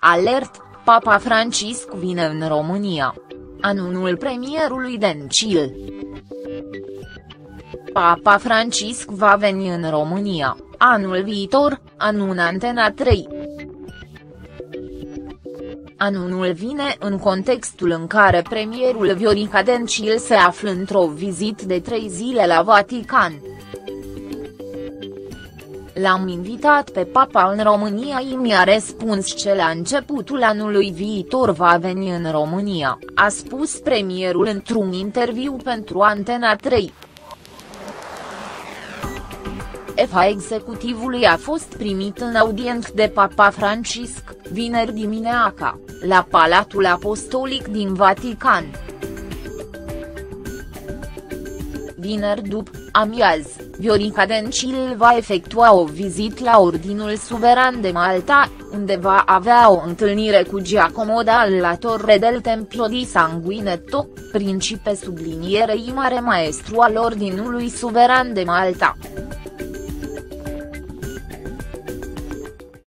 Alert, Papa Francisc vine în România. Anunțul premierului Dencil. Papa Francisc va veni în România, anul viitor, anunță Antena 3. Anunțul vine în contextul în care premierul Viorica Dencil se află într-o vizită de 3 zile la Vatican. L-am invitat pe Papa în România și mi-a răspuns că la începutul anului viitor va veni în România, a spus premierul într-un interviu pentru Antena 3. Șefa executivului a fost primit în audiență de Papa Francisc, vineri dimineața, la Palatul Apostolic din Vatican. Vineri după amiază, Viorica Dencil va efectua o vizită la Ordinul Suveran de Malta, unde va avea o întâlnire cu Giacomo Dalla Torre del Tempio di Sanguinetto, principe sublinierei mare maestru al Ordinului Suveran de Malta.